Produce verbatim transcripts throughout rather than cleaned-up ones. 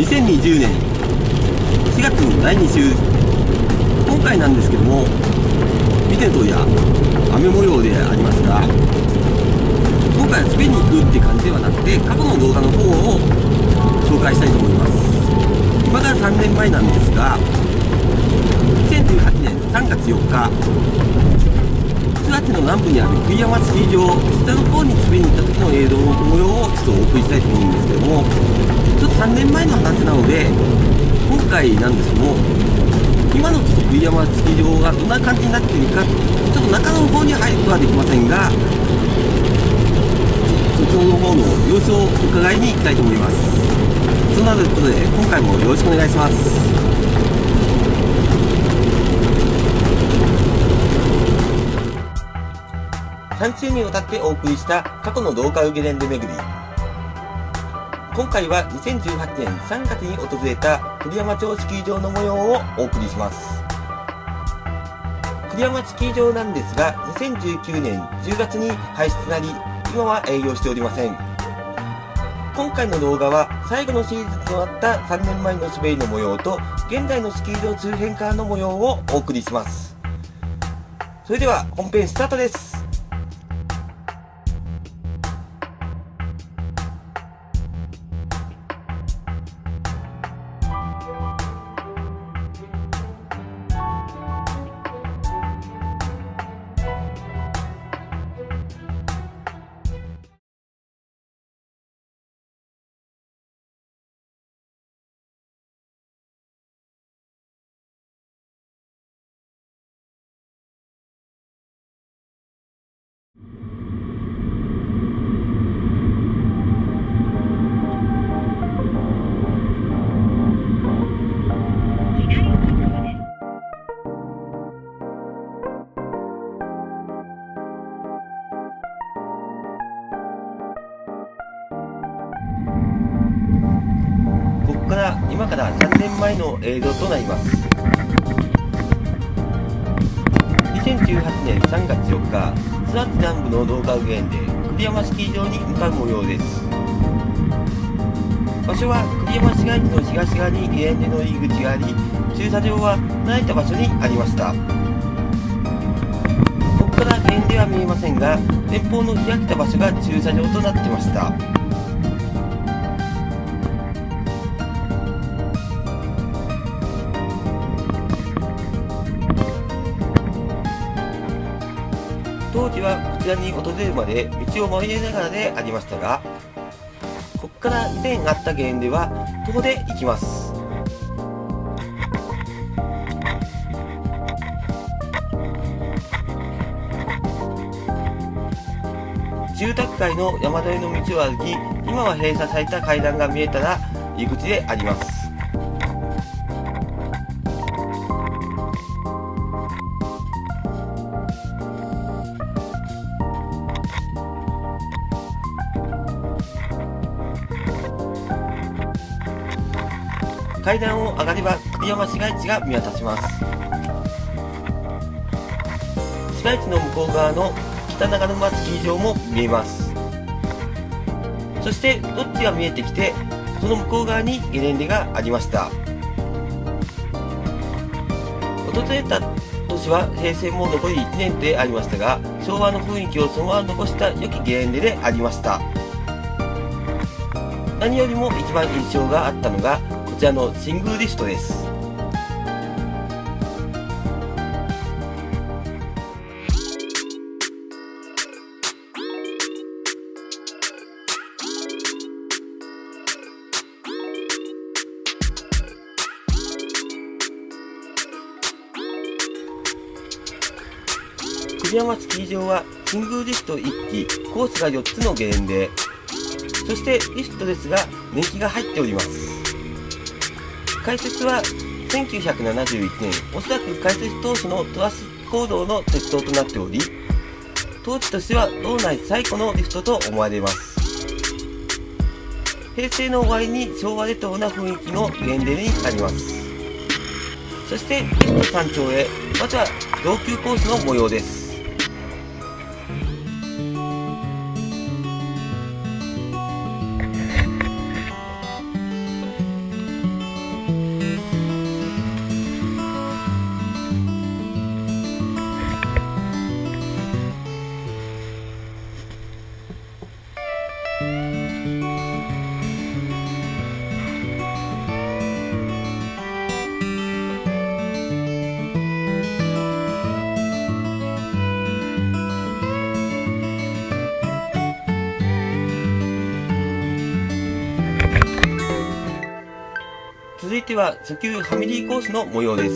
にせんにじゅうねんしがつだいに週、今回なんですけども、見ての通りは雨模様でありますが、今回は滑りに行くって感じではなくて、過去の動画の方を紹介したいと思います。今からさんねんまえなんですが、にせんじゅうはちねんさんがつよっか、津和町の南部にある栗山スキー場、下の方に滑りに行った時の映像の模様をちょっとお送りしたいと思うんですけども、ちょっとさんねんまえの話なので、今回なんですけども、今のちょっと栗山スキー場がどんな感じになっているか、ちょっと中の方に入ることはできませんが、そちらの方の様子を伺いに行きたいと思います。そんなことで今回もよろしくお願いします。さん週にわたってお送りした過去のローカルゲレンデ巡り。今回はにせんじゅうはちねんさんがつに訪れた栗山町スキー場の模様をお送りします。栗山スキー場なんですが、にせんじゅうきゅうねんじゅうがつに廃止となり、今は営業しておりません。今回の動画は最後のシーズンとなったさんねんまえの滑りの模様と現在のスキー場周辺からの模様をお送りします。それでは本編スタートです。ここから今からさんねんまえの映像となります。にせんじゅうはちねんさんがつよっか、津和町南部のローカルゲレンデ栗山スキー場に向かう模様です。場所は栗山市街地の東側にゲレンデの入り口があり、駐車場は離れた場所にありました。ここからゲレンデは見えませんが、前方の開けた場所が駐車場となってました。当時はこちらに訪れるまで道を迷いながらでありましたが、ここから以前あったゲレンデは徒歩で行きます。住宅街の山沿いの道を歩き、今は閉鎖された階段が見えたら入り口であります。階段を上がれば栗山市街地が見渡せます。市街地の向こう側の北長沼スキー場も見えます。そしてどっちが見えてきて、その向こう側にゲレンデがありました。訪れた年は平成も残りいちねんでありましたが、昭和の雰囲気をそのまま残した良きゲレンデでありました。何よりも一番印象があったのがこちらのシングルリフトです。栗山スキー場はシングルリフトいっき、コースがよっつのゲレンデ、そしてリフトですが年季が入っております。開設はせんきゅうひゃくななじゅういちねん、おそらく開設当初のトラス構造の鉄塔となっており、当時としては道内最古のリフトと思われます。平成の終わりに昭和レトロな雰囲気のゲレンデにあります。そしてリフト山頂へ、まずは上級コースの模様です。 続いては初級ファミリーコースの模様です。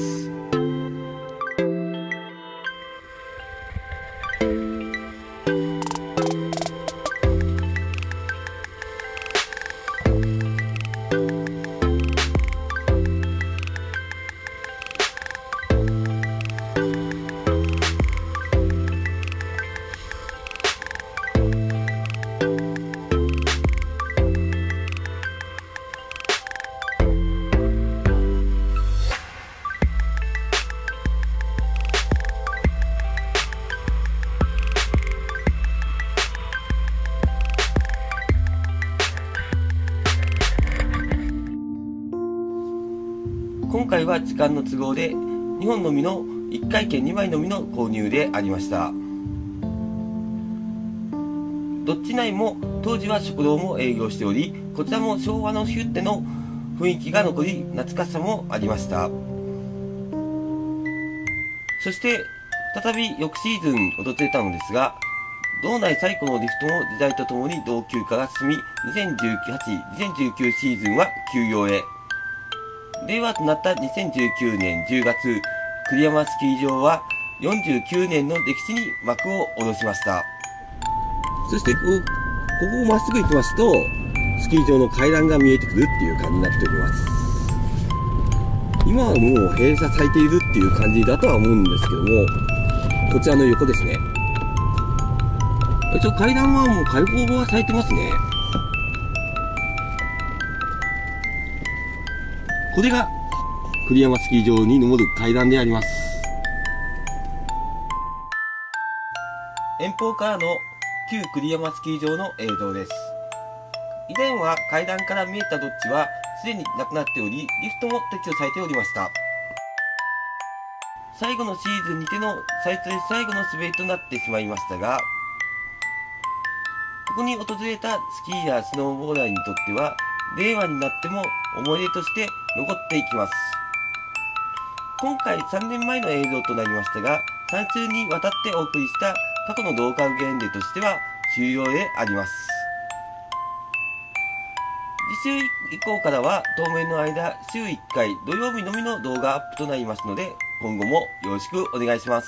今回は時間の都合でにほんのみのいっかいけんにまいのみの購入でありました。どっち内も当時は食堂も営業しており、こちらも昭和のヒュッテの雰囲気が残り懐かしさもありました。そして再び翌シーズン訪れたのですが、道内最古のリフトも時代とともに老朽化が進み、にせんじゅうはち、にせんじゅうきゅうシーズンは休業へ。令和となったにせんじゅうきゅうねんじゅうがつ、栗山スキー場はよんじゅうきゅうねんの歴史に幕を下ろしました。そしてここ、ここをまっすぐ行きますと、スキー場の階段が見えてくるっていう感じになっております。今はもう閉鎖されているっていう感じだとは思うんですけども、こちらの横ですね。一応階段はもう開放はされてますね。これが栗山スキー場に登る階段であります。遠方からの旧栗山スキー場の映像です。以前は階段から見えたドッジはすでになくなっており、リフトも撤去されておりました。最後のシーズンにての最初で最後の滑りとなってしまいましたが、ここに訪れたスキーやスノーボーダーにとっては令和になっても思い出として残っていきます。今回さんねんまえの映像となりましたが、さん週にわたってお送りした過去の動画原例としては終了であります。次週以降からは当面の間週いっかい土曜日のみの動画アップとなりますので、今後もよろしくお願いします。